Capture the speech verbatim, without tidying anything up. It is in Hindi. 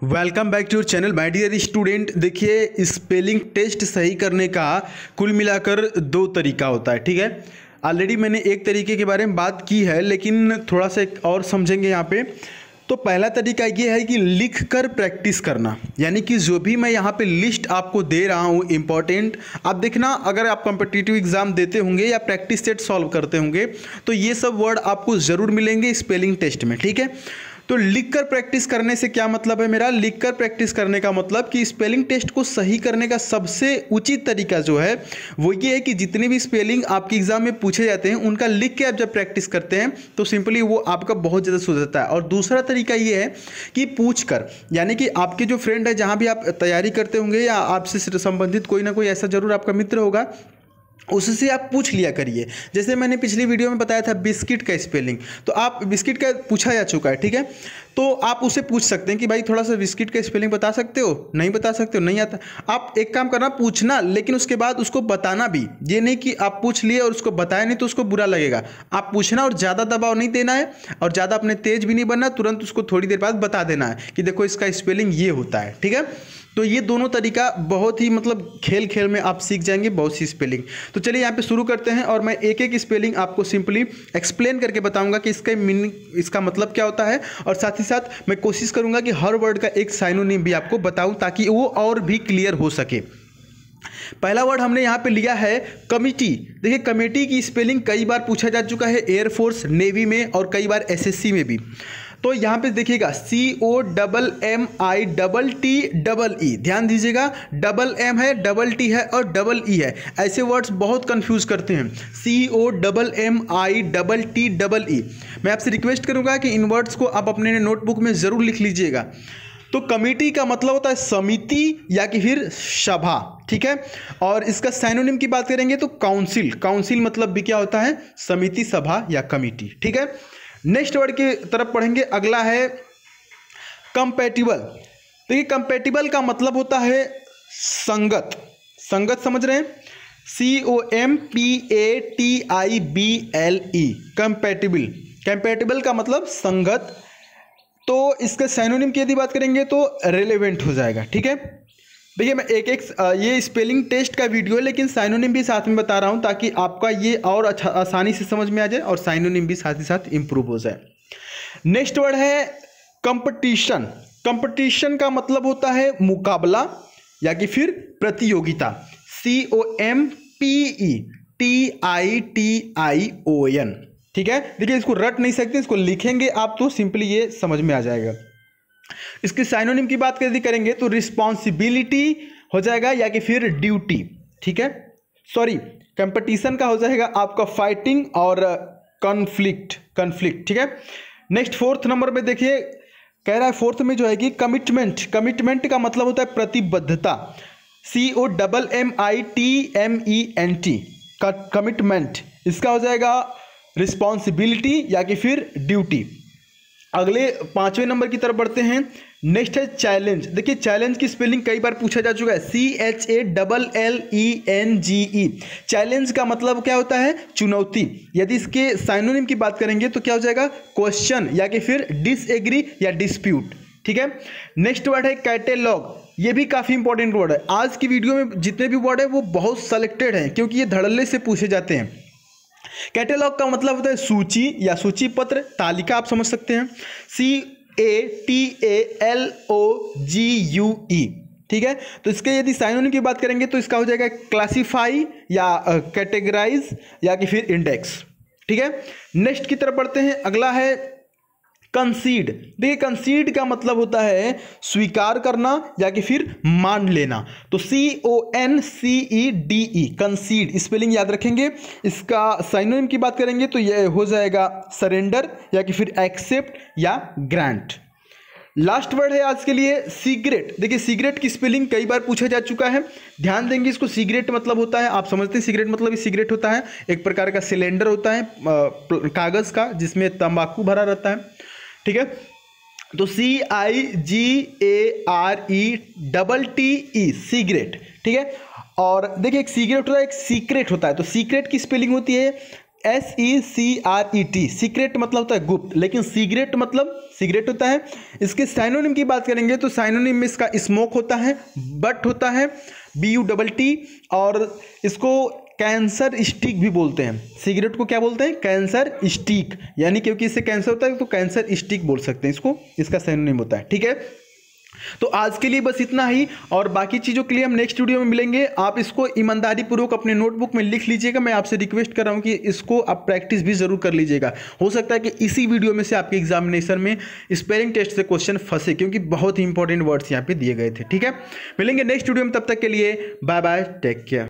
Welcome back to your channel my dear student. देखिए, स्पेलिंग टेस्ट सही करने का कुल मिलाकर दो तरीका होता है। ठीक है, ऑलरेडी मैंने एक तरीके के बारे में बात की है, लेकिन थोड़ा सा एक और समझेंगे यहाँ पे। तो पहला तरीका ये है कि लिख कर प्रैक्टिस करना, यानी कि जो भी मैं यहाँ पे लिस्ट आपको दे रहा हूँ इम्पॉर्टेंट, आप देखना अगर आप कॉम्पिटिटिव एग्जाम देते होंगे या प्रैक्टिस सेट सॉल्व करते होंगे तो ये सब वर्ड आपको ज़रूर मिलेंगे स्पेलिंग टेस्ट में। ठीक है, तो लिखकर प्रैक्टिस करने से क्या मतलब है मेरा? लिखकर प्रैक्टिस करने का मतलब कि स्पेलिंग टेस्ट को सही करने का सबसे उचित तरीका जो है वो ये है कि जितने भी स्पेलिंग आपके एग्जाम में पूछे जाते हैं उनका लिख के आप जब प्रैक्टिस करते हैं तो सिंपली वो आपका बहुत ज़्यादा सुधरता है। और दूसरा तरीका ये है कि पूछ कर, यानी कि आपके जो फ्रेंड है जहाँ भी आप तैयारी करते होंगे या आपसे संबंधित कोई ना कोई ऐसा जरूर आपका मित्र होगा, उससे आप पूछ लिया करिए। जैसे मैंने पिछली वीडियो में बताया था बिस्किट का स्पेलिंग, तो आप बिस्किट का पूछा जा चुका है। ठीक है, तो आप उससे पूछ सकते हैं कि भाई थोड़ा सा बिस्किट का स्पेलिंग बता सकते हो? नहीं बता सकते हो? नहीं आता। आप एक काम करना, पूछना, लेकिन उसके बाद उसको बताना भी। ये नहीं कि आप पूछ लिए और उसको बताया नहीं तो उसको बुरा लगेगा। आप पूछना और ज़्यादा दबाव नहीं देना है और ज़्यादा अपने तेज भी नहीं बनना, तुरंत उसको थोड़ी देर बाद बता देना है कि देखो इसका स्पेलिंग ये होता है। ठीक है, तो ये दोनों तरीका बहुत ही मतलब खेल खेल में आप सीख जाएंगे बहुत सी स्पेलिंग। तो चलिए यहाँ पे शुरू करते हैं और मैं एक एक स्पेलिंग आपको सिंपली एक्सप्लेन करके बताऊंगा कि इसका मीनिंग, इसका मतलब क्या होता है, और साथ ही साथ मैं कोशिश करूंगा कि हर वर्ड का एक साइनोनिम भी आपको बताऊं ताकि वो और भी क्लियर हो सके। पहला वर्ड हमने यहाँ पे लिया है कमिटी। देखिए, कमेटी की स्पेलिंग कई बार पूछा जा चुका है एयरफोर्स, नेवी में और कई बार एसएससी में भी। तो यहाँ पे देखिएगा C O double M I double T double E, ध्यान दीजिएगा, डबल एम है, डबल टी है और डबल ई है। ऐसे वर्ड्स बहुत कंफ्यूज करते हैं। C O double M I double T double E. मैं आपसे रिक्वेस्ट करूँगा कि इन वर्ड्स को आप अपने नोटबुक में ज़रूर लिख लीजिएगा। तो कमेटी का मतलब होता है समिति या कि फिर सभा। ठीक है, और इसका साइनोनिम की बात करेंगे तो काउंसिल। काउंसिल मतलब भी क्या होता है? समिति, सभा या कमेटी। ठीक है, नेक्स्ट वर्ड की तरफ पढ़ेंगे। अगला है कंपैटिबल। देखिए, कंपैटिबल का मतलब होता है संगत। संगत समझ रहे हैं? C O M P A T I B L E, compatible. Compatible का मतलब संगत। तो इसके साइनोनिम की यदि बात करेंगे तो रेलेवेंट हो जाएगा। ठीक है, देखिए मैं एक एक ये स्पेलिंग टेस्ट का वीडियो है, लेकिन साइनोनिम भी साथ में बता रहा हूं ताकि आपका ये और अच्छा आसानी से समझ में आ जाए और साइनोनिम भी साथ ही साथ इंप्रूव हो जाए। नेक्स्ट वर्ड है कंपटीशन। कंपटीशन का मतलब होता है मुकाबला या कि फिर प्रतियोगिता। C O M P E T I T I O N. ठीक है, देखिए इसको रट नहीं सकते, इसको लिखेंगे आप तो सिंपली ये समझ में आ जाएगा। इसके साइनोनिम की बात यदि करेंगे तो रिस्पॉन्सिबिलिटी हो जाएगा या कि फिर ड्यूटी। ठीक है, सॉरी, कंपटीशन का हो जाएगा आपका फाइटिंग और कॉन्फ्लिक्ट। कॉन्फ्लिक्ट ठीक है। नेक्स्ट फोर्थ नंबर पे देखिए, कह रहा है फोर्थ में जो है कि कमिटमेंट। कमिटमेंट का मतलब होता है प्रतिबद्धता। C O double M I T M E N T, commitment. इसका हो जाएगा रिस्पॉन्सिबिलिटी या कि फिर ड्यूटी। अगले पांचवें नंबर की तरफ बढ़ते हैं। नेक्स्ट है चैलेंज। देखिए, चैलेंज की स्पेलिंग कई बार पूछा जा चुका है, C H A double L E N G E. Challenge का मतलब क्या होता है? चुनौती। यदि इसके साइनोनिम की बात करेंगे तो क्या हो जाएगा? क्वेश्चन या कि फिर डिसएग्री या डिस्प्यूट। ठीक है, नेक्स्ट वर्ड है कैटेलॉग। ये भी काफ़ी इंपॉर्टेंट वर्ड है। आज की वीडियो में जितने भी वर्ड है वो बहुत सेलेक्टेड हैं क्योंकि ये धड़ल्ले से पूछे जाते हैं। कैटेलॉग का मतलब होता है सूची या सूची पत्र, तालिका आप समझ सकते हैं। C A T A L O G U E. ठीक है, तो इसके यदि साइनोनिम की बात करेंगे तो इसका हो जाएगा क्लासीफाई या कैटेगराइज या कि फिर इंडेक्स। ठीक है, नेक्स्ट की तरफ बढ़ते हैं। अगला है कंसीड। देखिए, कंसीड का मतलब होता है स्वीकार करना या कि फिर मान लेना। तो C O N C E D E, concede. Spelling याद रखेंगे। इसका साइनोनिम की बात करेंगे तो यह हो जाएगा सरेंडर या कि फिर एक्सेप्ट या ग्रांट। लास्ट वर्ड है आज के लिए सिगरेट। देखिए, सिगरेट की स्पेलिंग कई बार पूछा जा चुका है, ध्यान देंगे इसको। सिगरेट मतलब होता है, आप समझते हैं सिगरेट मतलब सिगरेट होता है एक प्रकार का सिलेंडर होता है कागज़ का जिसमें तंबाकू भरा रहता है। ठीक है, तो C I G A R E double T E, cigarette. ठीक है, और देखिए एक सिगरेट होता है, एक सीक्रेट होता है। तो सीक्रेट की स्पेलिंग होती है S E C R E T, secret मतलब होता है गुप्त, लेकिन सिगरेट मतलब सिगरेट होता है। इसके साइनोनिम की बात करेंगे तो साइनोनिम में इसका स्मोक होता है, बट होता है, बी यू डबल टी, और इसको कैंसर स्टिक भी बोलते हैं। सिगरेट को क्या बोलते हैं? कैंसर स्टिक, यानी क्योंकि इससे कैंसर होता है तो कैंसर स्टिक बोल सकते हैं इसको, इसका साइनोनिम होता है। ठीक है, तो आज के लिए बस इतना ही, और बाकी चीज़ों के लिए हम नेक्स्ट वीडियो में मिलेंगे। आप इसको ईमानदारी पूर्वक अपने नोटबुक में लिख लीजिएगा। मैं आपसे रिक्वेस्ट कर रहा हूँ कि इसको आप प्रैक्टिस भी जरूर कर लीजिएगा। हो सकता है कि इसी वीडियो में से आपके एग्जामिनेशन में स्पेलिंग टेस्ट से क्वेश्चन फंसे, क्योंकि बहुत ही इंपॉर्टेंट वर्ड्स यहाँ पे दिए गए थे। ठीक है, मिलेंगे नेक्स्ट वीडियो में, तब तक के लिए बाय बाय, टेक केयर।